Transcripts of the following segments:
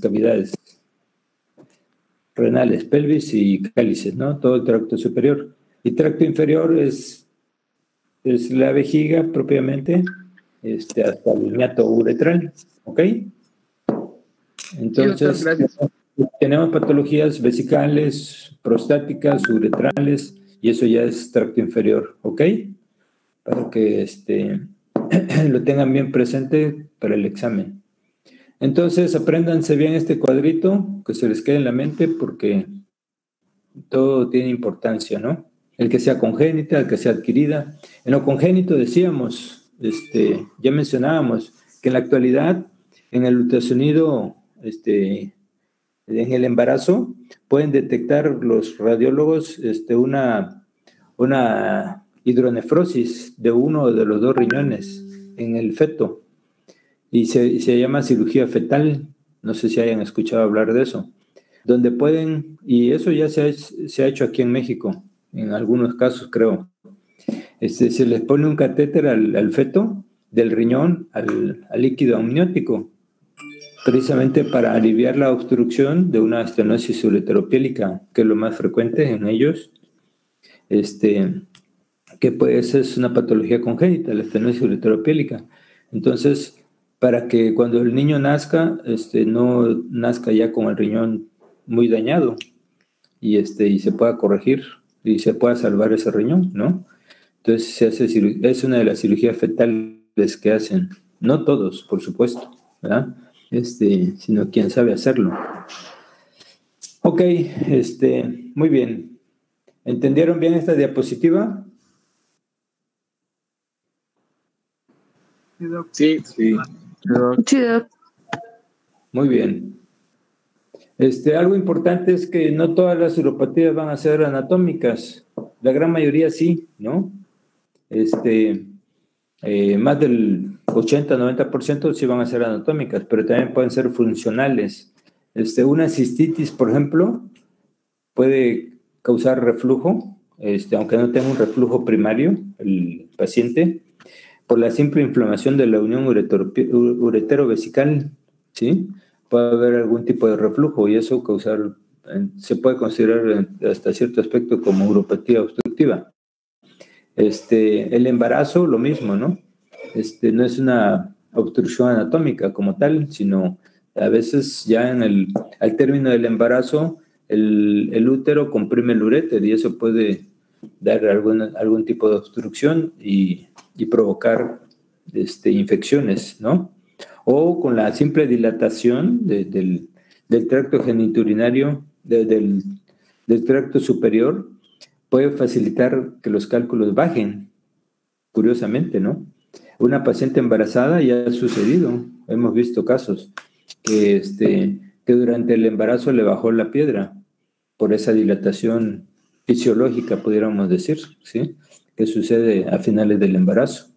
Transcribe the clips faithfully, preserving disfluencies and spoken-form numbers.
cavidades renales, pelvis y cálices, ¿no? Todo el tracto superior. Y tracto inferior es, es la vejiga propiamente, este, hasta el hiato uretral, ¿ok? Entonces, Sí, doctor, tenemos patologías vesicales, prostáticas, uretrales, y eso ya es tracto inferior, ¿ok? Para que este, lo tengan bien presente para el examen. Entonces, apréndanse bien este cuadrito, que se les quede en la mente, porque todo tiene importancia, ¿no? El que sea congénita, el que sea adquirida. En lo congénito decíamos, este, ya mencionábamos, que en la actualidad, en el ultrasonido, este, en el embarazo, pueden detectar los radiólogos este, una, una hidronefrosis de uno de los dos riñones en el feto. Y se, se llama cirugía fetal, no sé si hayan escuchado hablar de eso, donde pueden, y eso ya se ha, se ha hecho aquí en México, en algunos casos creo, este, se les pone un catéter al, al feto, del riñón al, al líquido amniótico, precisamente para aliviar la obstrucción de una estenosis ureteropiélica, que es lo más frecuente en ellos, este, que pues es una patología congénita, la estenosis ureteropiélica. Entonces, para que cuando el niño nazca, este, no nazca ya con el riñón muy dañado y, este, y se pueda corregir y se pueda salvar ese riñón, ¿no? Entonces, se hace, es una de las cirugías fetales que hacen. No todos, por supuesto, ¿verdad? Este, sino quien sabe hacerlo. Ok, este, muy bien. ¿Entendieron bien esta diapositiva? Sí, sí. Sí, doc. Muy bien. Este, algo importante es que no todas las uropatías van a ser anatómicas. La gran mayoría sí, ¿no? Este, eh, más del ochenta a noventa por ciento sí van a ser anatómicas, pero también pueden ser funcionales. Este, una cistitis, por ejemplo, puede causar reflujo, este, aunque no tenga un reflujo primario el paciente, por la simple inflamación de la unión uretero-vesical, ¿sí? Puede haber algún tipo de reflujo y eso causar, se puede considerar hasta cierto aspecto como uropatía obstructiva. Este, el embarazo, lo mismo, ¿no? Este, no es una obstrucción anatómica como tal, sino a veces ya en el, al término del embarazo, el, el útero comprime el uréter y eso puede dar algún, algún tipo de obstrucción y, y provocar este, infecciones, ¿no? O con la simple dilatación de, del, del tracto genitourinario, de, del, del tracto superior, puede facilitar que los cálculos bajen, curiosamente, ¿no? Una paciente embarazada ya ha sucedido, hemos visto casos, que, este, que durante el embarazo le bajó la piedra por esa dilatación fisiológica, pudiéramos decir, ¿sí? Que sucede a finales del embarazo.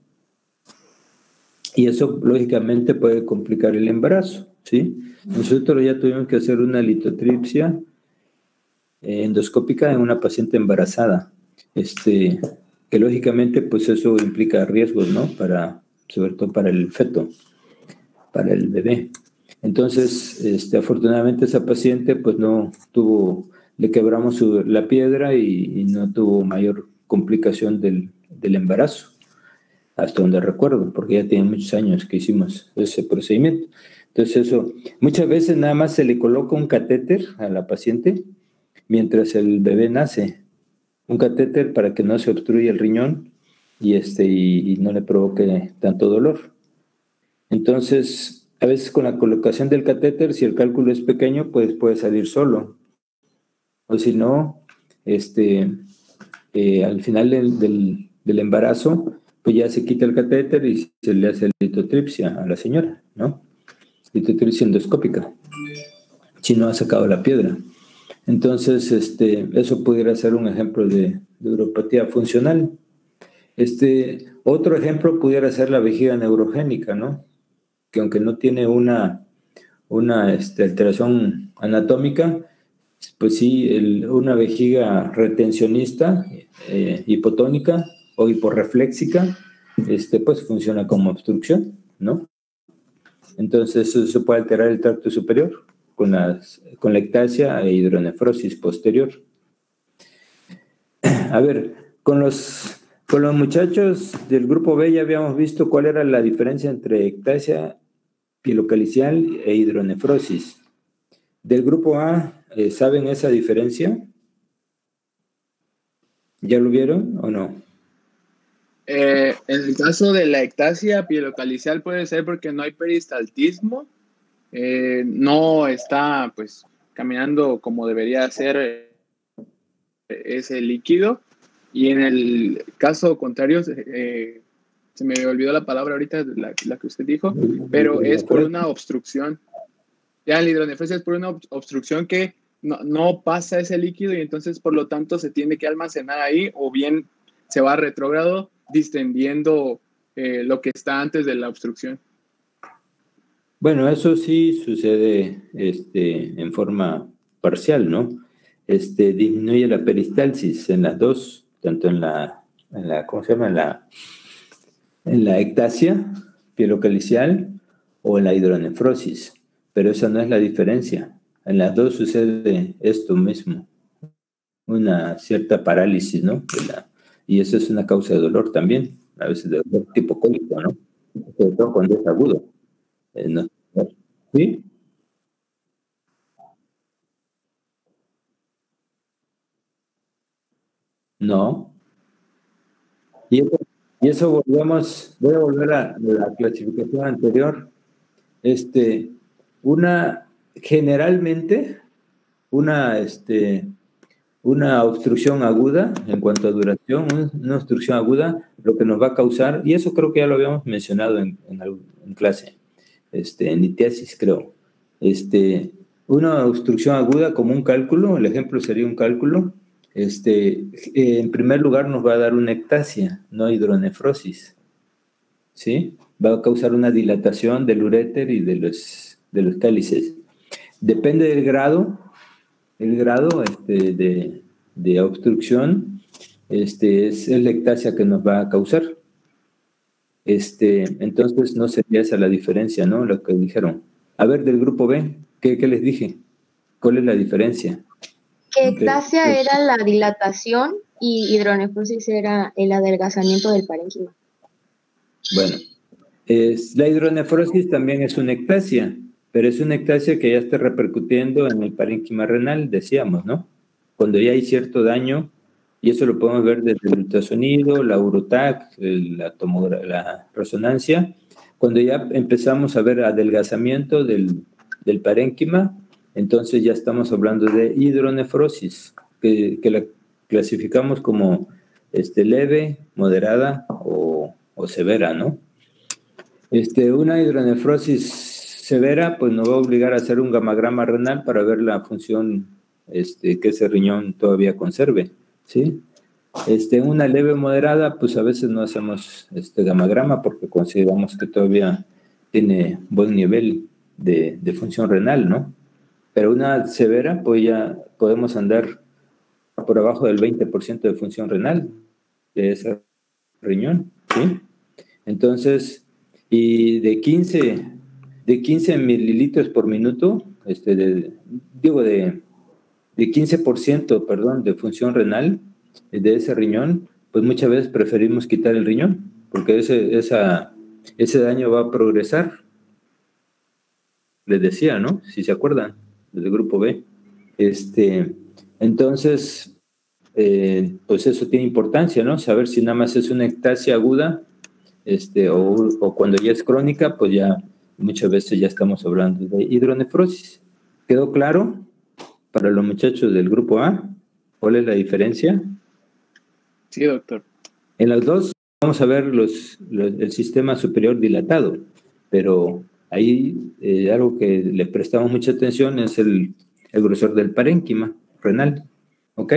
Y eso, lógicamente, puede complicar el embarazo, ¿sí? Nosotros ya tuvimos que hacer una litotripsia endoscópica en una paciente embarazada, este, que lógicamente, pues eso implica riesgos, ¿no? Para, sobre todo para el feto, para el bebé. Entonces, este, afortunadamente esa paciente, pues no tuvo, le quebramos su, la piedra y, y no tuvo mayor complicación del, del embarazo, hasta donde recuerdo, porque ya tiene muchos años que hicimos ese procedimiento. Entonces eso, muchas veces nada más se le coloca un catéter a la paciente mientras el bebé nace, un catéter para que no se obstruya el riñón y, este, y, y no le provoque tanto dolor. Entonces, a veces con la colocación del catéter, si el cálculo es pequeño, pues puede salir solo. O si no, este, eh, al final del, del, del embarazo, pues ya se quita el catéter y se le hace litotripsia a la señora, ¿no? Litotripsia endoscópica, si no ha sacado la piedra. Entonces, este, eso pudiera ser un ejemplo de, de uropatía funcional. Este, otro ejemplo pudiera ser la vejiga neurogénica, ¿no? Que aunque no tiene una, una este, alteración anatómica, pues sí, el, una vejiga retencionista, eh, hipotónica o hiporrefléxica, este, pues funciona como obstrucción, ¿no? Entonces eso se puede alterar el tracto superior, con, las, con la ectasia e hidronefrosis posterior. A ver, con los, con los muchachos del grupo B ya habíamos visto cuál era la diferencia entre ectasia pielocalicial e hidronefrosis. Del grupo A, eh, ¿saben esa diferencia? ¿Ya lo vieron o no? Eh, en el caso de la ectasia pielocalicial puede ser porque no hay peristaltismo, eh, no está pues caminando como debería ser eh, ese líquido, y en el caso contrario, eh, se me olvidó la palabra ahorita, la, la que usted dijo, pero es por una obstrucción. Ya la hidronefrosis es por una obstrucción que no, no pasa ese líquido y entonces por lo tanto se tiene que almacenar ahí, o bien se va retrógrado distendiendo eh, lo que está antes de la obstrucción. Bueno, eso sí sucede este, en forma parcial, ¿no? Este, disminuye la peristalsis en las dos, tanto en la, en la ¿cómo se llama? En la, en la ectasia pielocalicial o en la hidronefrosis, pero esa no es la diferencia. En las dos sucede esto mismo, una cierta parálisis, ¿no? De la, y eso es una causa de dolor también, a veces de dolor tipo cólico, ¿no? Sobre todo cuando es agudo. Eh, no. ¿Sí? No. Y eso, y eso volvemos, voy a volver a la clasificación anterior. Este, una, generalmente, una, este, una obstrucción aguda, en cuanto a duración, una obstrucción aguda, lo que nos va a causar, y eso creo que ya lo habíamos mencionado en, en, en clase, este, en litiasis, creo. Este, una obstrucción aguda como un cálculo, el ejemplo sería un cálculo, este, eh, en primer lugar nos va a dar una ectasia, no hidronefrosis, ¿sí? Va a causar una dilatación del uréter y de los, de los cálices. Depende del grado, el grado este, de, de obstrucción, este, es la ectasia que nos va a causar. Este, entonces no sería esa la diferencia, ¿no? Lo que dijeron. A ver, del grupo B, ¿qué, qué les dije? ¿Cuál es la diferencia? Que ectasia era la dilatación y hidronefrosis era el adelgazamiento del parénquima. Bueno, es, la hidronefrosis también es una ectasia, pero es una ectasia que ya está repercutiendo en el parénquima renal, decíamos, ¿no? Cuando ya hay cierto daño, y eso lo podemos ver desde el ultrasonido, la urotac, la, la resonancia, cuando ya empezamos a ver adelgazamiento del, del parénquima, entonces ya estamos hablando de hidronefrosis, que, que la clasificamos como este, leve, moderada o, o severa, ¿no? Este, una hidronefrosis severa, pues nos va a obligar a hacer un gamagrama renal para ver la función este, que ese riñón todavía conserve, ¿sí? Este, una leve moderada, pues a veces no hacemos este gamagrama porque consideramos que todavía tiene buen nivel de, de función renal, ¿no? Pero una severa, pues ya podemos andar por abajo del veinte por ciento de función renal de ese riñón, ¿sí? Entonces, y de quince, de quince mililitros por minuto, este, de, digo, de, de quince por ciento, perdón, de función renal de ese riñón, pues muchas veces preferimos quitar el riñón, porque ese, esa, ese daño va a progresar. Les decía, ¿no? Si se acuerdan, del grupo B. Este, entonces, eh, pues eso tiene importancia, ¿no? Saber si nada más es una ectasia aguda, este, o, o cuando ya es crónica, pues ya muchas veces ya estamos hablando de hidronefrosis. ¿Quedó claro para los muchachos del grupo A? ¿Cuál es la diferencia? Sí, doctor. En las dos vamos a ver los, los, el sistema superior dilatado, pero ahí eh, algo que le prestamos mucha atención es el, el grosor del parénquima renal, ¿ok?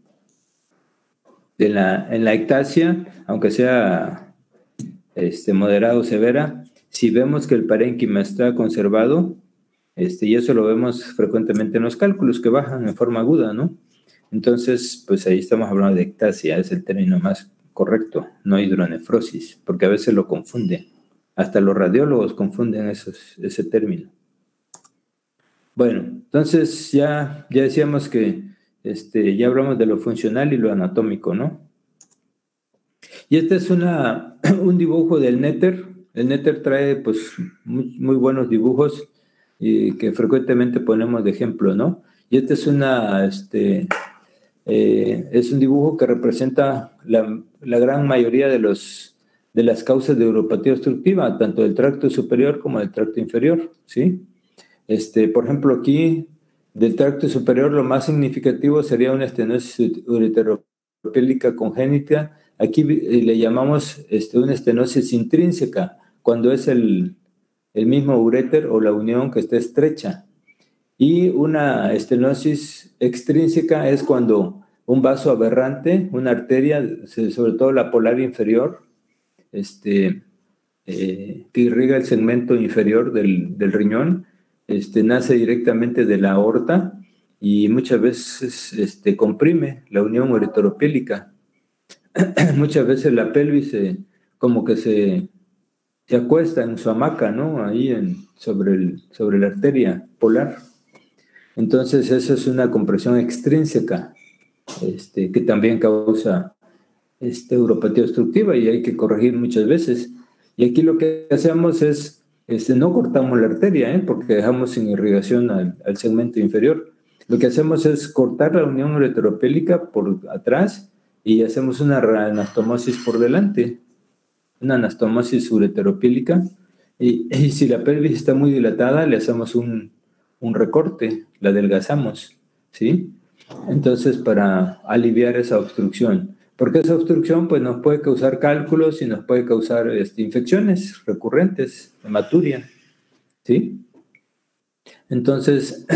En la, en la ectasia, aunque sea este, moderado o severa, si vemos que el parénquima está conservado, este, y eso lo vemos frecuentemente en los cálculos que bajan en forma aguda, ¿no? Entonces, pues ahí estamos hablando de ectasia, es el término más correcto, no hidronefrosis, porque a veces lo confunden. Hasta los radiólogos confunden esos, ese término. Bueno, entonces ya, ya decíamos que este, ya hablamos de lo funcional y lo anatómico, ¿no? Y este es una, un dibujo del Néter. El Néter trae pues muy, muy buenos dibujos y que frecuentemente ponemos de ejemplo, ¿no? Y este es una, este, eh, es un dibujo que representa la, la gran mayoría de los de las causas de uropatía obstructiva, tanto del tracto superior como del tracto inferior, ¿sí? Este, por ejemplo, aquí del tracto superior lo más significativo sería una estenosis ureteropélica congénita. Aquí le llamamos este, una estenosis intrínseca, cuando es el, el mismo uréter o la unión que está estrecha. Y una estenosis extrínseca es cuando un vaso aberrante, una arteria, sobre todo la polar inferior, este, eh, que irriga el segmento inferior del, del riñón, este, nace directamente de la aorta y muchas veces este, comprime la unión ureteropélica. Muchas veces la pelvis se, como que se, se acuesta en su hamaca, ¿no? Ahí en, sobre, el, sobre la arteria polar. Entonces, eso es una compresión extrínseca, este, que también causa este, uropatía obstructiva y hay que corregir muchas veces. Y aquí lo que hacemos es, este, no cortamos la arteria, ¿eh? Porque dejamos sin irrigación al, al segmento inferior. Lo que hacemos es cortar la unión ureteropélica por atrás y hacemos una anastomosis por delante, una anastomosis ureteropélica. Y, y si la pelvis está muy dilatada, le hacemos un, un recorte, la adelgazamos, ¿sí? Entonces, para aliviar esa obstrucción. Porque esa obstrucción pues, nos puede causar cálculos y nos puede causar este, infecciones recurrentes, hematuria, ¿sí? Entonces,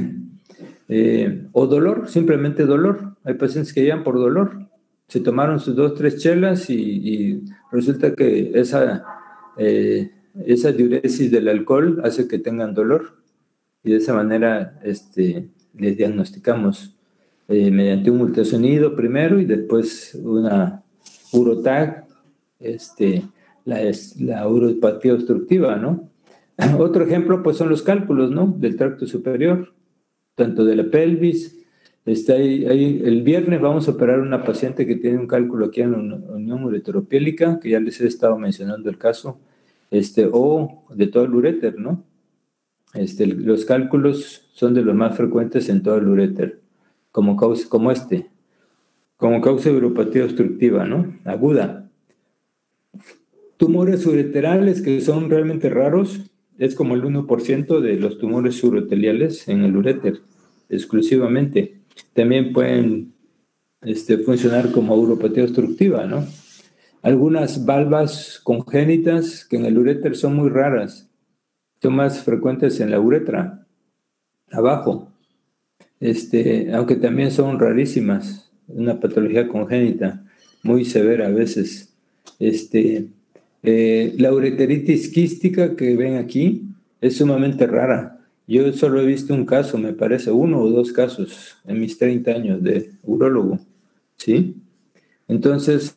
eh, o dolor, simplemente dolor. Hay pacientes que llegan por dolor. Se tomaron sus dos, tres chelas y, y resulta que esa, eh, esa diuresis del alcohol hace que tengan dolor. Y de esa manera este, les diagnosticamos eh, mediante un ultrasonido primero y después una urotag, este, la, la uropatía obstructiva, ¿no? Otro ejemplo, pues, son los cálculos, ¿no? Del tracto superior, tanto de la pelvis. Está ahí, ahí, el viernes vamos a operar a una paciente que tiene un cálculo aquí en la unión ureteropélica, que ya les he estado mencionando el caso, este, o de todo el uréter, ¿no? Este, los cálculos son de los más frecuentes en todo el uréter, como, causa, como este, como causa de uropatía obstructiva, ¿no? Aguda. Tumores ureterales que son realmente raros, es como el uno por ciento de los tumores uroteliales en el uréter, exclusivamente. También pueden este, funcionar como uropatía obstructiva, ¿no? Algunas valvas congénitas que en el uréter son muy raras, son más frecuentes en la uretra, abajo, este, aunque también son rarísimas, una patología congénita muy severa a veces. Este, eh, la ureteritis quística que ven aquí es sumamente rara. Yo solo he visto un caso, me parece, uno o dos casos en mis treinta años de urólogo, ¿sí? Entonces,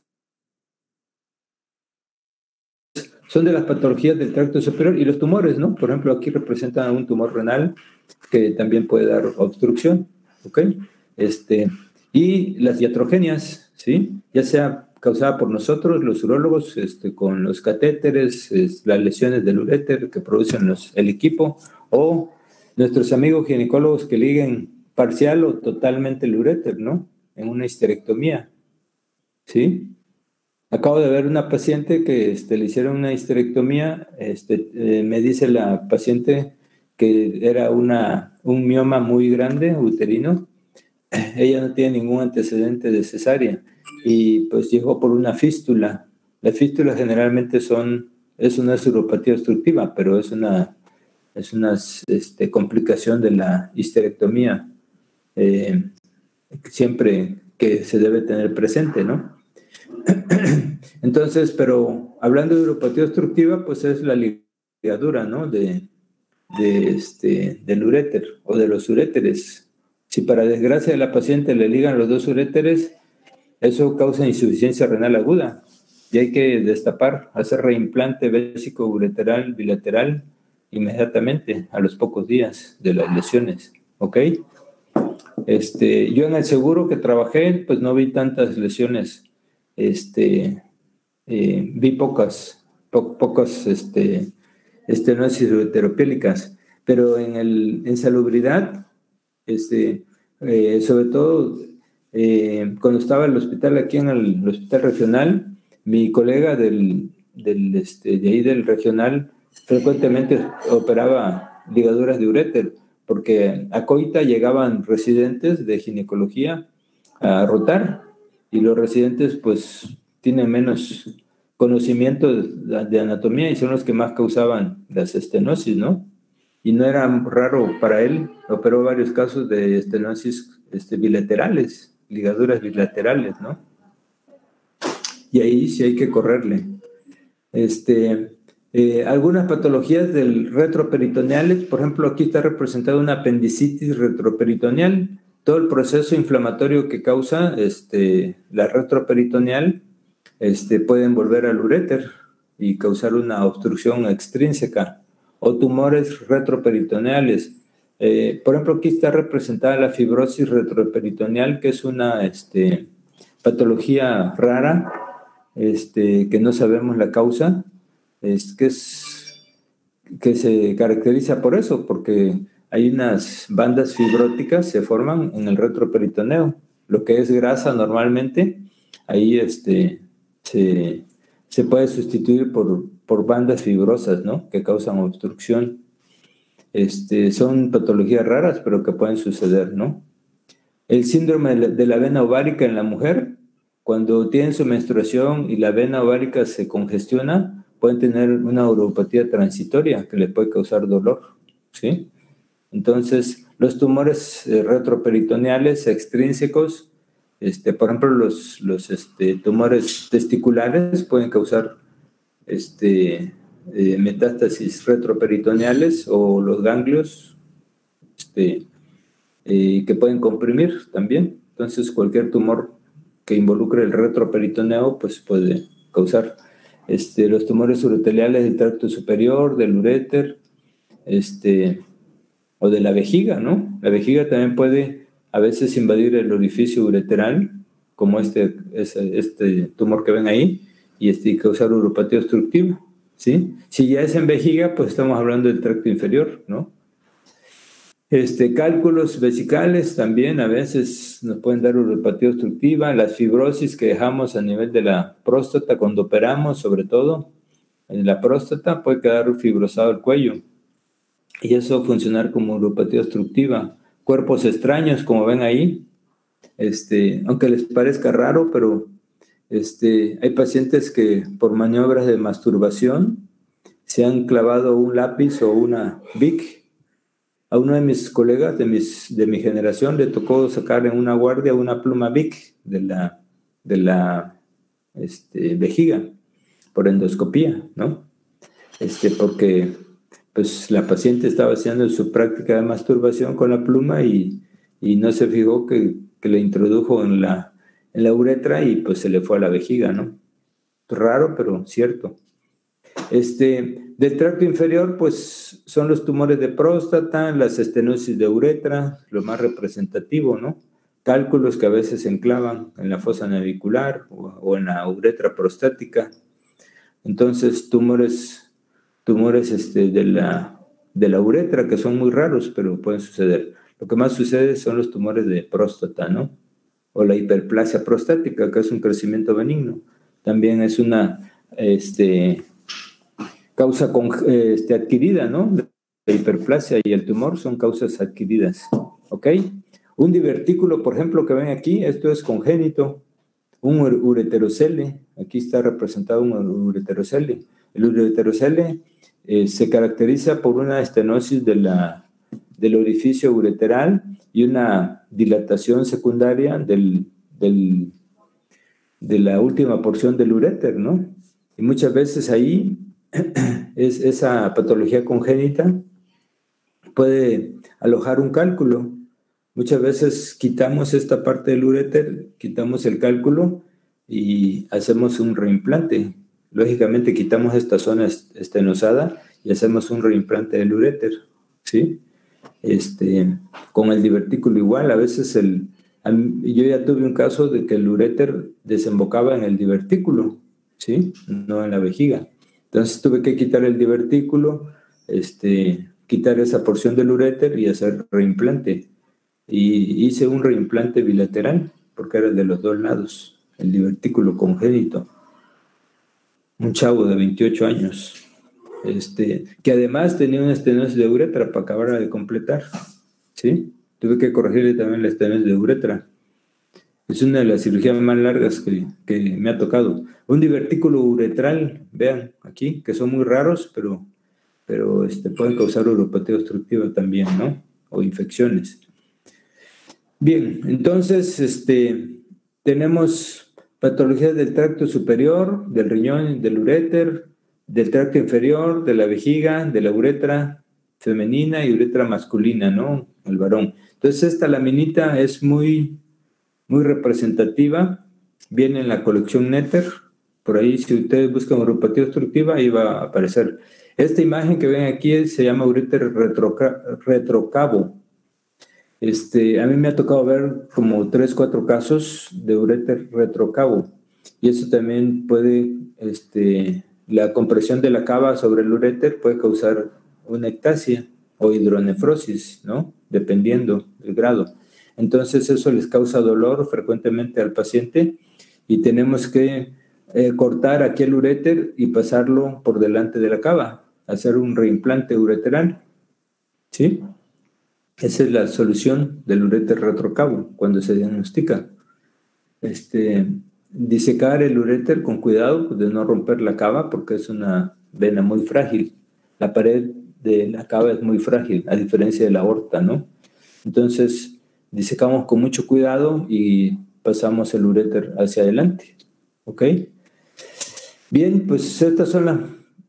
son de las patologías del tracto superior y los tumores, ¿no? Por ejemplo, aquí representan un tumor renal que también puede dar obstrucción, ¿ok? Este, y las iatrogenias, ¿sí? Ya sea causada por nosotros, los urólogos, este, con los catéteres, es, las lesiones del uréter que producen los, el equipo, o nuestros amigos ginecólogos que liguen parcial o totalmente el uréter, ¿no? En una histerectomía, ¿sí? Acabo de ver una paciente que este, le hicieron una histerectomía, este, eh, me dice la paciente que era una, un mioma muy grande, uterino. Ella no tiene ningún antecedente de cesárea y pues llegó por una fístula. Las fístulas generalmente son, es una uropatía obstructiva, pero es una, es una este, complicación de la histerectomía, eh, siempre que se debe tener presente, ¿no? Entonces, pero hablando de uropatía obstructiva, pues es la ligadura, ¿no? De, de este, del uréter o de los uréteres. Si para desgracia de la paciente le ligan los dos uréteres, eso causa insuficiencia renal aguda y hay que destapar, hacer reimplante vésico ureteral bilateral inmediatamente, a los pocos días de las lesiones, ¿ok? Este, yo en el seguro que trabajé, pues no vi tantas lesiones, este, eh, vi pocas, po pocas este, estenosis ureteropiélicas, pero en, el, en salubridad, este, eh, sobre todo eh, cuando estaba en el hospital, aquí en el, el hospital regional, mi colega del, del, este, de ahí del regional frecuentemente operaba ligaduras de uréter, porque a Coita llegaban residentes de ginecología a rotar, y los residentes pues tienen menos conocimiento de, de anatomía y son los que más causaban las estenosis, ¿no? Y no era raro para él, operó varios casos de estenosis este, bilaterales, ligaduras bilaterales, ¿no? Y ahí sí hay que correrle. Este, eh, algunas patologías del retroperitoneales, por ejemplo, aquí está representada una apendicitis retroperitoneal, todo el proceso inflamatorio que causa este, la retroperitoneal este, puede envolver al uréter y causar una obstrucción extrínseca, o tumores retroperitoneales. Eh, por ejemplo, aquí está representada la fibrosis retroperitoneal, que es una este, patología rara, este, que no sabemos la causa, es, que, es, que se caracteriza por eso, porque hay unas bandas fibróticas se forman en el retroperitoneo, lo que es grasa normalmente, ahí este, se, se puede sustituir por, por bandas fibrosas, ¿no? Que causan obstrucción. Este, son patologías raras, pero que pueden suceder, ¿no? El síndrome de la vena ovárica en la mujer, cuando tienen su menstruación y la vena ovárica se congestiona, pueden tener una uropatía transitoria que le puede causar dolor, ¿sí? Entonces, los tumores eh, retroperitoneales extrínsecos, este, por ejemplo, los, los este, tumores testiculares pueden causar este, eh, metástasis retroperitoneales, o los ganglios este, eh, que pueden comprimir también. Entonces, cualquier tumor que involucre el retroperitoneo pues puede causar este, los tumores uroteliales del tracto superior, del uréter, este, o de la vejiga, ¿no? La vejiga también puede a veces invadir el orificio ureteral, como este, este, este tumor que ven ahí, y este, causar uropatía obstructiva, ¿sí? Si ya es en vejiga, pues estamos hablando del tracto inferior, ¿no? Este, cálculos vesicales también a veces nos pueden dar uropatía obstructiva, las fibrosis que dejamos a nivel de la próstata cuando operamos, sobre todo en la próstata, puede quedar fibrosado el cuello, y eso funcionar como uropatía obstructiva. Cuerpos extraños, como ven ahí, este, aunque les parezca raro, pero este, hay pacientes que por maniobras de masturbación se han clavado un lápiz o una Bic. A uno de mis colegas de, mis, de mi generación le tocó sacar en una guardia una pluma Bic de la, de la este, vejiga por endoscopía, ¿no? Este, porque pues la paciente estaba haciendo su práctica de masturbación con la pluma y, y no se fijó que, que le introdujo en la, en la uretra y pues se le fue a la vejiga, ¿no? Raro, pero cierto. Este, del tracto inferior, pues son los tumores de próstata, las estenosis de uretra, lo más representativo, ¿no? Cálculos que a veces se enclavan en la fosa navicular o, o en la uretra prostática. Entonces, tumores... tumores este, de, la, de la uretra, que son muy raros, pero pueden suceder. Lo que más sucede son los tumores de próstata, ¿no? O la hiperplasia prostática, que es un crecimiento benigno. También es una este, causa con, este, adquirida, ¿no? La hiperplasia y el tumor son causas adquiridas, ¿ok? Un divertículo, por ejemplo, que ven aquí, esto es congénito. Un ureterocele, aquí está representado un ureterocele. El ureterocele eh, se caracteriza por una estenosis de la, del orificio ureteral y una dilatación secundaria del, del, de la última porción del uréter, ¿no? Y muchas veces ahí es, esa patología congénita puede alojar un cálculo. Muchas veces quitamos esta parte del uréter, quitamos el cálculo y hacemos un reimplante. Lógicamente quitamos esta zona estenosada y hacemos un reimplante del uréter, ¿sí? Este, con el divertículo igual, a veces el, yo ya tuve un caso de que el uréter desembocaba en el divertículo, ¿sí? No en la vejiga. Entonces tuve que quitar el divertículo, este, quitar esa porción del uréter y hacer reimplante. Y hice un reimplante bilateral, porque era de los dos lados, el divertículo congénito. Un chavo de veintiocho años, este, que además tenía una estenosis de uretra para acabar de completar, ¿sí? Tuve que corregirle también la estenosis de uretra. Es una de las cirugías más largas que, que me ha tocado. Un divertículo uretral, vean aquí, que son muy raros, pero, pero este, pueden causar uropatía obstructiva también, ¿no? O infecciones. Bien, entonces, este, tenemos patologías del tracto superior, del riñón, del uréter, del tracto inferior, de la vejiga, de la uretra femenina y uretra masculina, ¿no? El varón. Entonces, esta laminita es muy, muy representativa. Viene en la colección Netter. Por ahí, si ustedes buscan uropatía obstructiva, ahí va a aparecer. Esta imagen que ven aquí se llama uréter retrocavo. Este, a mí me ha tocado ver como tres, cuatro casos de uréter retrocavo. Y eso también puede, este, la compresión de la cava sobre el uréter puede causar una ectasia o hidronefrosis, ¿no? Dependiendo del grado. Entonces eso les causa dolor frecuentemente al paciente y tenemos que eh, cortar aquí el uréter y pasarlo por delante de la cava, hacer un reimplante ureteral, ¿sí? Esa es la solución del uréter retrocavo cuando se diagnostica. Este, disecar el uréter con cuidado de no romper la cava porque es una vena muy frágil. La pared de la cava es muy frágil, a diferencia de la aorta, ¿no? Entonces, disecamos con mucho cuidado y pasamos el uréter hacia adelante. ¿Ok? Bien, pues estas son las...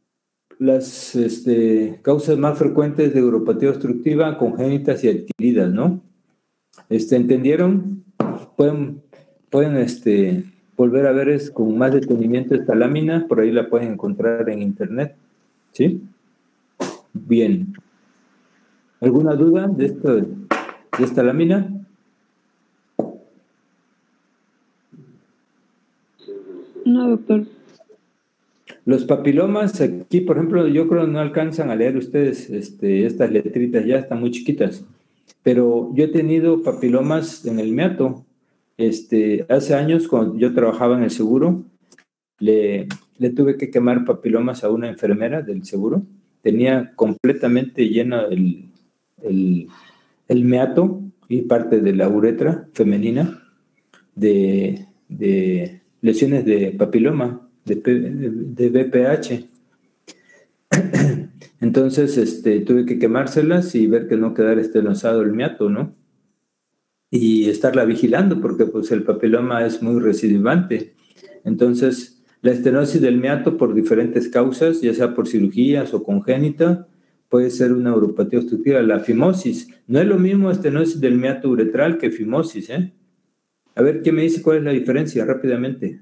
las este, causas más frecuentes de uropatía obstructiva, congénitas y adquiridas, ¿no? Este, ¿entendieron? Pueden, pueden este, volver a ver es, con más detenimiento esta lámina, por ahí la pueden encontrar en internet, ¿sí? Bien. ¿Alguna duda de, esto, de esta lámina? No, doctor. Los papilomas, aquí, por ejemplo, yo creo que no alcanzan a leer ustedes este, estas letritas, ya están muy chiquitas, pero yo he tenido papilomas en el meato. Este, hace años, cuando yo trabajaba en el seguro, le, le tuve que quemar papilomas a una enfermera del seguro. Tenía completamente lleno el, el, el meato y parte de la uretra femenina de, de lesiones de papiloma. De, de B P H. Entonces este, tuve que quemárselas y ver que no quedara estenosado el meato, ¿no? Y estarla vigilando porque pues, el papiloma es muy recidivante. Entonces, la estenosis del meato por diferentes causas, ya sea por cirugías o congénita, puede ser una uropatía obstructiva. La fimosis. No es lo mismo estenosis del meato uretral que fimosis, ¿eh? A ver, ¿quién me dice cuál es la diferencia rápidamente?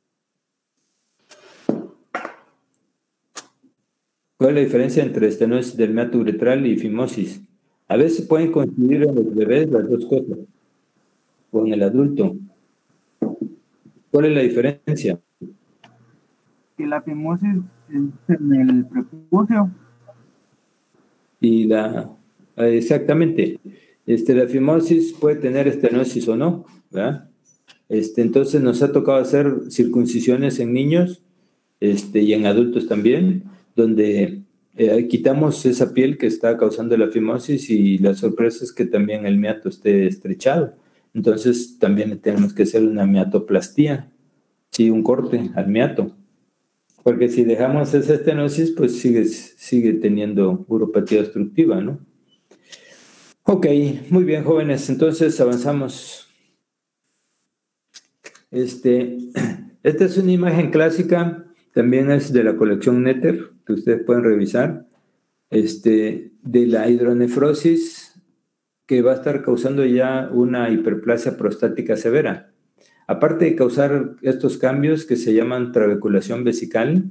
¿Cuál es la diferencia entre estenosis del meato uretral y fimosis? A veces pueden coincidir en los bebés las dos cosas, o en el adulto. ¿Cuál es la diferencia? Que la fimosis es en el prepucio. Y la, exactamente, este, la fimosis puede tener estenosis o no, ¿verdad? Este, entonces nos ha tocado hacer circuncisiones en niños este, y en adultos también, donde eh, quitamos esa piel que está causando la fimosis y la sorpresa es que también el meato esté estrechado. Entonces también tenemos que hacer una meatoplastía, sí, un corte al meato. Porque si dejamos esa estenosis, pues sigue, sigue teniendo uropatía obstructiva, ¿no? Ok, muy bien, jóvenes. Entonces avanzamos. Este, esta es una imagen clásica, también es de la colección Netter, que ustedes pueden revisar, este, de la hidronefrosis que va a estar causando ya una hiperplasia prostática severa. Aparte de causar estos cambios que se llaman trabeculación vesical,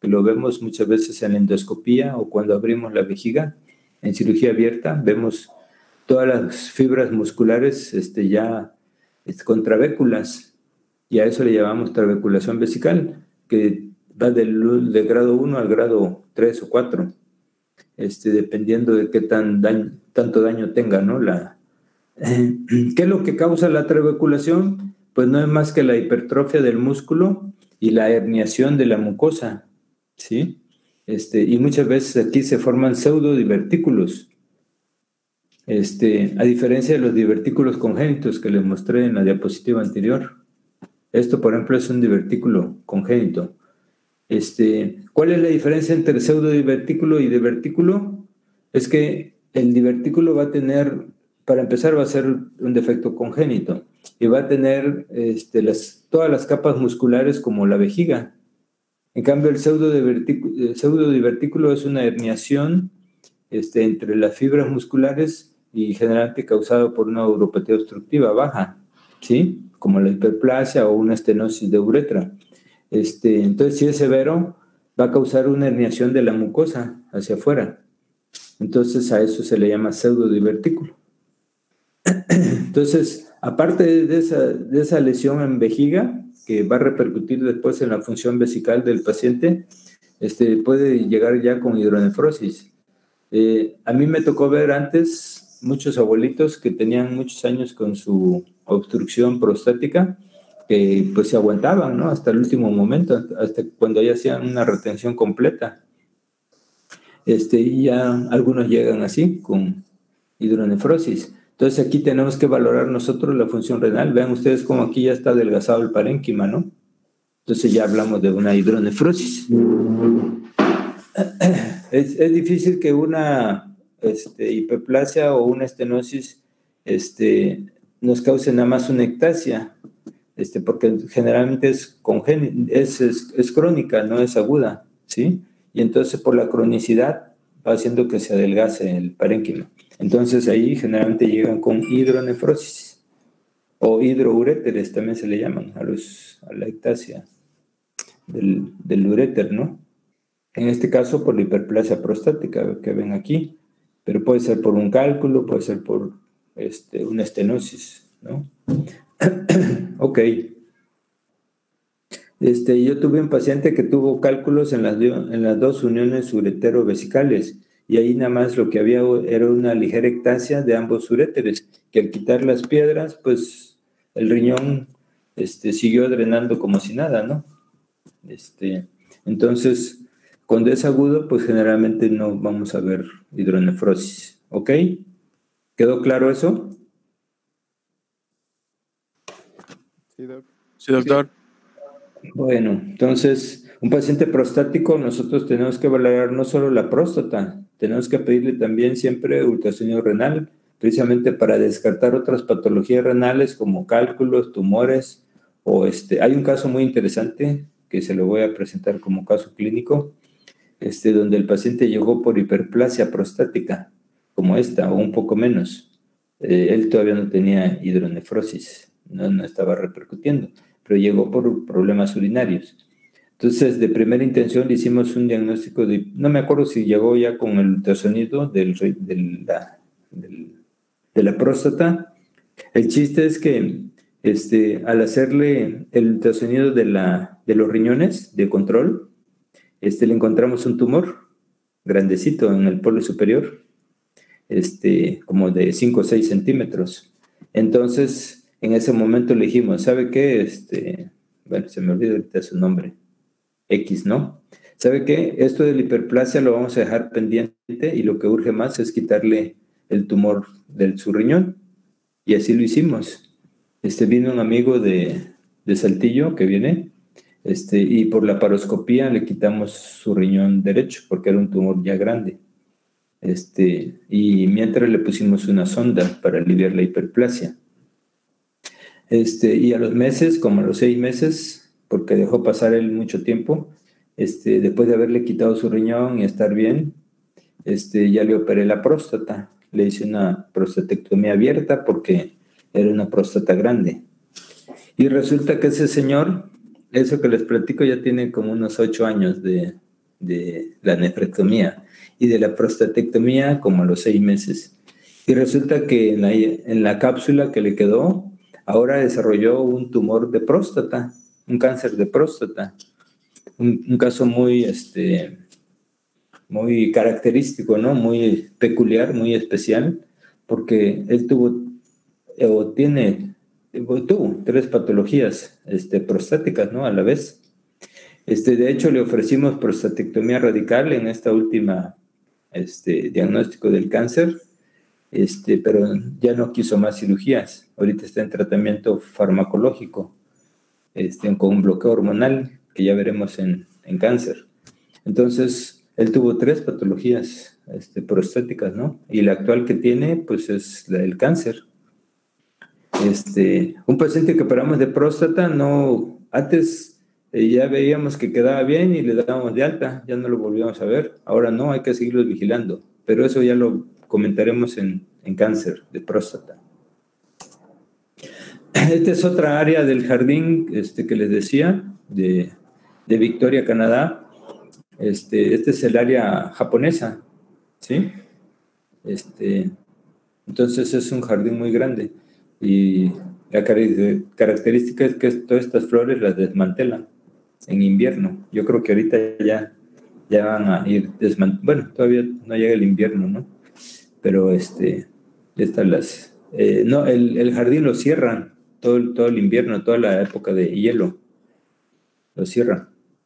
que lo vemos muchas veces en la endoscopía o cuando abrimos la vejiga. En cirugía abierta vemos todas las fibras musculares este, ya este, con trabéculas, y a eso le llamamos trabeculación vesical, que va del, del grado uno al grado tres o cuatro, este, dependiendo de qué tan daño, tanto daño tenga, ¿no? La, eh, ¿qué es lo que causa la trabeculación? Pues no es más que la hipertrofia del músculo y la herniación de la mucosa, ¿sí? Este, y muchas veces aquí se forman pseudodivertículos, este, a diferencia de los divertículos congénitos que les mostré en la diapositiva anterior. Esto, por ejemplo, es un divertículo congénito. Este, ¿cuál es la diferencia entre pseudodivertículo y divertículo? Es que el divertículo va a tener, para empezar, va a ser un defecto congénito y va a tener este, las, todas las capas musculares como la vejiga. En cambio, el pseudodivertículo, el pseudodivertículo es una herniación este, entre las fibras musculares y generalmente causado por una uropatía obstructiva baja, ¿sí? Como la hiperplasia o una estenosis de uretra. Este, entonces, si es severo, va a causar una herniación de la mucosa hacia afuera. Entonces, a eso se le llama pseudodivertículo. Entonces, aparte de esa, de esa lesión en vejiga, que va a repercutir después en la función vesical del paciente, este, puede llegar ya con hidronefrosis. Eh, a mí me tocó ver antes muchos abuelitos que tenían muchos años con su obstrucción prostática, que pues se aguantaban, ¿no? Hasta el último momento, hasta cuando ya hacían una retención completa. Este, y ya algunos llegan así, con hidronefrosis. Entonces aquí tenemos que valorar nosotros la función renal. Vean ustedes cómo aquí ya está adelgazado el parénquima, ¿no? Entonces ya hablamos de una hidronefrosis. Es, es difícil que una este, hiperplasia o una estenosis este, nos cause nada más una ectasia, este, porque generalmente es, es, es, es crónica, no es aguda, ¿sí? Y entonces por la cronicidad va haciendo que se adelgace el parénquima. Entonces ahí generalmente llegan con hidronefrosis o hidrouréteres, también se le llaman a, los, a la ectasia del, del uréter, ¿no? En este caso por la hiperplasia prostática que ven aquí, pero puede ser por un cálculo, puede ser por este, una estenosis, ¿no? Ok. Este, yo tuve un paciente que tuvo cálculos en las, en las dos uniones uretero-vesicales, y ahí nada más lo que había era una ligera ectasia de ambos uréteres, que al quitar las piedras, pues el riñón este, siguió drenando como si nada, ¿no? Este, entonces, cuando es agudo, pues generalmente no vamos a ver hidronefrosis, ¿ok? ¿Quedó claro eso? Sí, doc. Sí, doctor. Bueno, entonces, un paciente prostático, nosotros tenemos que valorar no solo la próstata, tenemos que pedirle también siempre ultrasonido renal, precisamente para descartar otras patologías renales como cálculos, tumores, o este, hay un caso muy interesante que se lo voy a presentar como caso clínico, este, donde el paciente llegó por hiperplasia prostática, como esta, o un poco menos. Eh, él todavía no tenía hidronefrosis, no, no estaba repercutiendo, pero llegó por problemas urinarios. Entonces, de primera intención le hicimos un diagnóstico de, no me acuerdo si llegó ya con el ultrasonido del, del, la, del, de la próstata. El chiste es que este, al hacerle el ultrasonido de, la, de los riñones de control, este, le encontramos un tumor grandecito en el polo superior, este, como de cinco o seis centímetros. Entonces, en ese momento le dijimos, ¿sabe qué? Este, bueno, se me olvidó ahorita su nombre. X, ¿no? ¿Sabe qué? Esto de la hiperplasia lo vamos a dejar pendiente y lo que urge más es quitarle el tumor del su riñón. Y así lo hicimos. Este, vino un amigo de, de Saltillo que viene este, y por la paroscopía le quitamos su riñón derecho porque era un tumor ya grande. Este, y mientras le pusimos una sonda para aliviar la hiperplasia. Este, y a los meses, como a los seis meses, porque dejó pasar él mucho tiempo, este, después de haberle quitado su riñón y estar bien, este, ya le operé la próstata. Le hice una prostatectomía abierta porque era una próstata grande. Y resulta que ese señor, eso que les platico, ya tiene como unos ocho años de, de la nefrectomía y de la prostatectomía como a los seis meses. Y resulta que en la, en la cápsula que le quedó, ahora desarrolló un tumor de próstata, un cáncer de próstata, un, un caso muy, este, muy característico, ¿no? Muy peculiar, muy especial, porque él tuvo o tiene, tuvo tres patologías este, prostáticas, ¿no? A la vez. Este, de hecho, le ofrecimos prostatectomía radical en esta última este, diagnóstico del cáncer, este, pero ya no quiso más cirugías. Ahorita está en tratamiento farmacológico este, con un bloqueo hormonal, que ya veremos en, en cáncer. Entonces, él tuvo tres patologías este, prostáticas, ¿no? Y la actual que tiene, pues, es la del cáncer. Este, un paciente que operamos de próstata, no, antes eh, ya veíamos que quedaba bien y le dábamos de alta, ya no lo volvíamos a ver. Ahora no, hay que seguirlos vigilando, pero eso ya lo comentaremos en, en cáncer de próstata. Esta es otra área del jardín este, que les decía, de, de Victoria, Canadá. Este, este es el área japonesa, ¿sí? Este, entonces es un jardín muy grande y la característica es que todas estas flores las desmantelan en invierno. Yo creo que ahorita ya, ya van a ir desmantelando. Bueno, todavía no llega el invierno, ¿no? Pero este, estas las... Eh, no, el, el jardín lo cierran todo el, todo el invierno, toda la época de hielo. Lo cierran.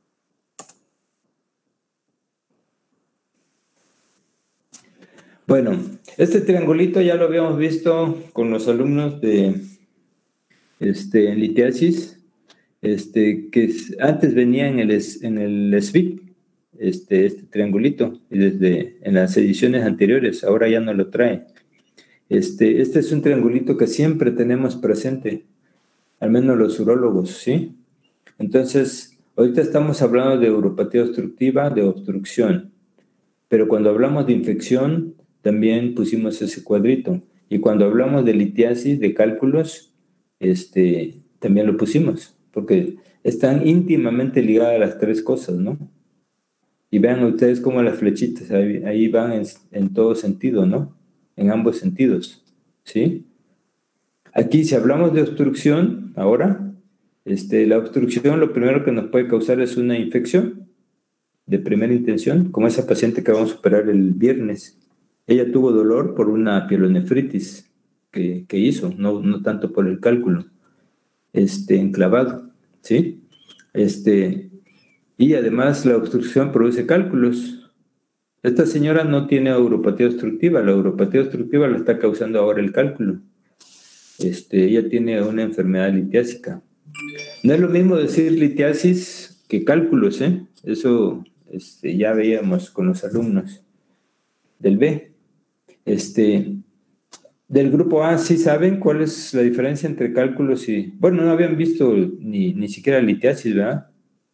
Bueno, este triangulito ya lo habíamos visto con los alumnos de este, litiasis, este, que antes venía en el, en el S V I P, este, este triangulito, y desde en las ediciones anteriores, ahora ya no lo trae. Este, este es un triangulito que siempre tenemos presente, al menos los urólogos, ¿sí? Entonces, ahorita estamos hablando de uropatía obstructiva, de obstrucción, pero cuando hablamos de infección, también pusimos ese cuadrito. Y cuando hablamos de litiasis, de cálculos, este, también lo pusimos, porque están íntimamente ligadas las tres cosas, ¿no? Y vean ustedes cómo las flechitas ahí, ahí van en, en todo sentido, ¿no? En ambos sentidos, ¿sí? Aquí, si hablamos de obstrucción, ahora, este, la obstrucción lo primero que nos puede causar es una infección de primera intención, como esa paciente que vamos a operar el viernes. Ella tuvo dolor por una pielonefritis que, que hizo, no, no tanto por el cálculo este, enclavado, ¿sí? Este, y además la obstrucción produce cálculos. Esta señora no tiene uropatía obstructiva, la uropatía obstructiva la está causando ahora el cálculo. Este, ella tiene una enfermedad litiásica. No es lo mismo decir litiasis que cálculos, ¿eh? Eso este, ya veíamos con los alumnos del B. Este, del grupo A, ¿sí saben cuál es la diferencia entre cálculos y... Bueno, no habían visto ni, ni siquiera litiasis, ¿verdad?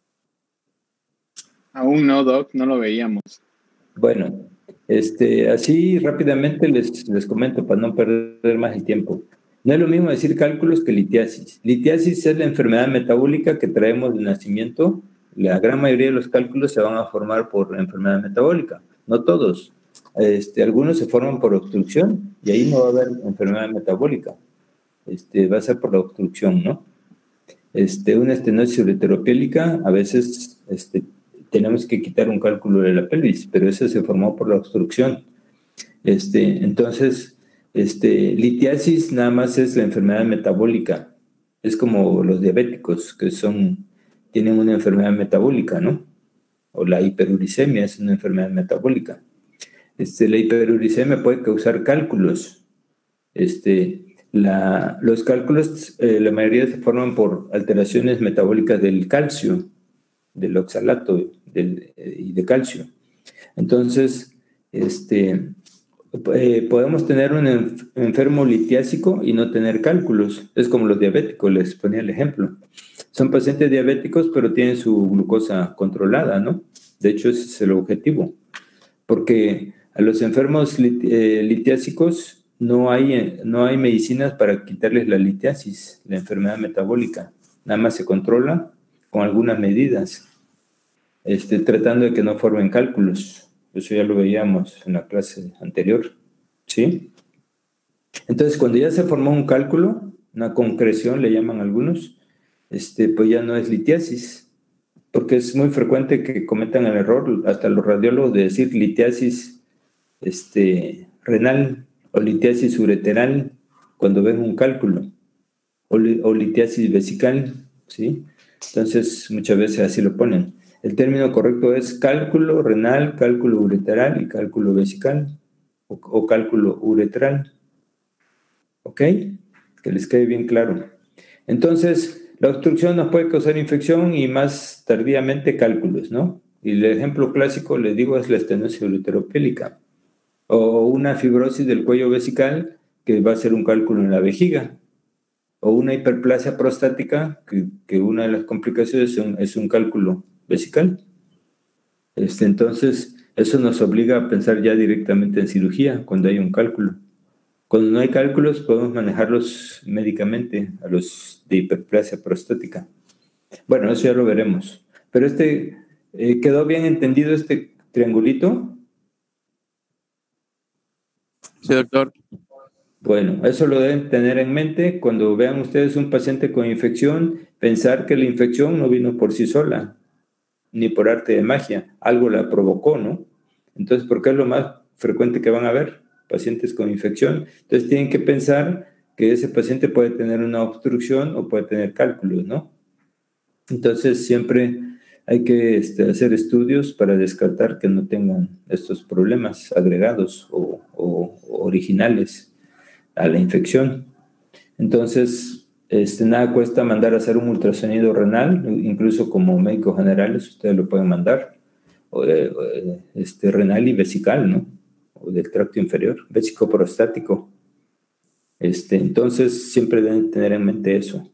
Aún no, Doc, no lo veíamos. Bueno, este, así rápidamente les, les comento para no perder más el tiempo. No es lo mismo decir cálculos que litiasis. Litiasis es la enfermedad metabólica que traemos de nacimiento. La gran mayoría de los cálculos se van a formar por enfermedad metabólica, no todos. Este, algunos se forman por obstrucción y ahí no va a haber enfermedad metabólica. Este, va a ser por la obstrucción, ¿no? Este, una estenosis ureteropiélica, a veces este, tenemos que quitar un cálculo de la pelvis, pero ese se formó por la obstrucción. Este, entonces, este, litiasis nada más es la enfermedad metabólica. Es como los diabéticos que son, tienen una enfermedad metabólica, ¿no? O la hiperuricemia es una enfermedad metabólica. Este, la hiperuricemia puede causar cálculos. Este, la, los cálculos, eh, la mayoría se forman por alteraciones metabólicas del calcio, del oxalato del, eh, y de calcio. Entonces, este, eh, podemos tener un enfermo litiásico y no tener cálculos. Es como los diabéticos, les ponía el ejemplo. Son pacientes diabéticos, pero tienen su glucosa controlada, ¿no? De hecho, ese es el objetivo. Porque a los enfermos lit, eh, litiásicos no hay, no hay medicinas para quitarles la litiasis, la enfermedad metabólica. Nada más se controla con algunas medidas. este, tratando de que no formen cálculos. Eso ya lo veíamos en la clase anterior, ¿sí? Entonces, cuando ya se formó un cálculo, una concreción le llaman algunos, este, pues ya no es litiasis, porque es muy frecuente que cometan el error, hasta los radiólogos, de decir litiasis este, renal o litiasis ureteral cuando ven un cálculo, o, li, o litiasis vesical, ¿sí? Entonces, muchas veces así lo ponen. El término correcto es cálculo renal, cálculo ureteral y cálculo vesical, o, o cálculo uretral. ¿Ok? Que les quede bien claro. Entonces, la obstrucción nos puede causar infección y más tardíamente cálculos, ¿no? Y el ejemplo clásico, les digo, es la estenosis ureteropélica. O una fibrosis del cuello vesical, que va a ser un cálculo en la vejiga. O una hiperplasia prostática, que, que una de las complicaciones es un, es un cálculo vesical. Este, entonces, eso nos obliga a pensar ya directamente en cirugía cuando hay un cálculo. Cuando no hay cálculos, podemos manejarlos médicamente a los de hiperplasia prostática. Bueno, eso ya lo veremos. Pero este, eh, ¿quedó bien entendido este triangulito? Sí, doctor. Bueno, eso lo deben tener en mente cuando vean ustedes un paciente con infección, pensar que la infección no vino por sí sola, ni por arte de magia, algo la provocó, ¿no? Entonces, ¿por qué es lo más frecuente que van a ver? Pacientes con infección. Entonces, tienen que pensar que ese paciente puede tener una obstrucción o puede tener cálculos, ¿no? Entonces, siempre hay que este, hacer estudios para descartar que no tengan estos problemas agregados o, o, o originales a la infección. Entonces, este, nada cuesta mandar a hacer un ultrasonido renal, incluso como médicos generales, ustedes lo pueden mandar, o, eh, este, renal y vesical, ¿no? O del tracto inferior, vesicoprostático. Este, entonces, siempre deben tener en mente eso.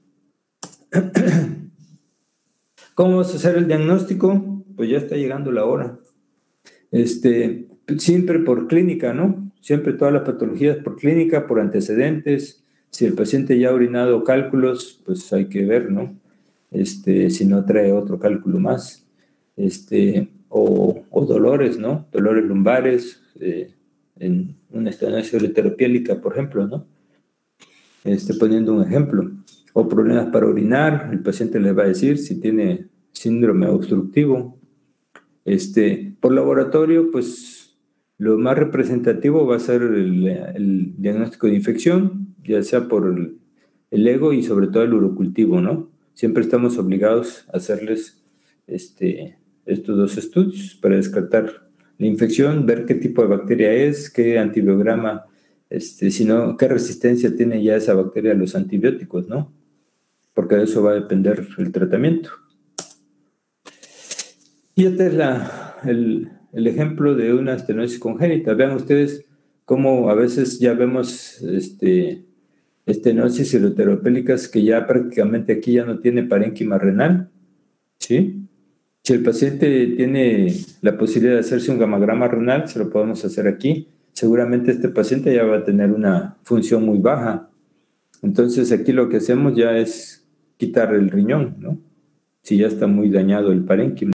¿Cómo vamos a hacer el diagnóstico? Pues ya está llegando la hora. Este, siempre por clínica, ¿no? Siempre todas las patologías por clínica, por antecedentes. Si el paciente ya ha orinado cálculos, pues hay que ver, ¿no? Este, si no trae otro cálculo más. Este, o, o dolores, ¿no? Dolores lumbares, eh, en una estenosis ureteropiélica, por ejemplo, ¿no? Este, poniendo un ejemplo. O problemas para orinar, el paciente le va a decir si tiene síndrome obstructivo. Este, por laboratorio, pues lo más representativo va a ser el, el diagnóstico de infección, ya sea por el, el ego y sobre todo el urocultivo, ¿no? Siempre estamos obligados a hacerles este, estos dos estudios para descartar la infección, ver qué tipo de bacteria es, qué antibiograma, este, si no, qué resistencia tiene ya esa bacteria a los antibióticos, ¿no? Porque de eso va a depender el tratamiento. Y este es la, el, el ejemplo de una estenosis congénita. Vean ustedes cómo a veces ya vemos este, estenosis ureteropélicas que ya prácticamente aquí ya no tiene parénquima renal, ¿sí? Si el paciente tiene la posibilidad de hacerse un gammagrama renal, se lo podemos hacer aquí. Seguramente este paciente ya va a tener una función muy baja. Entonces aquí lo que hacemos ya es quitar el riñón, ¿no? Si ya está muy dañado el parénquima.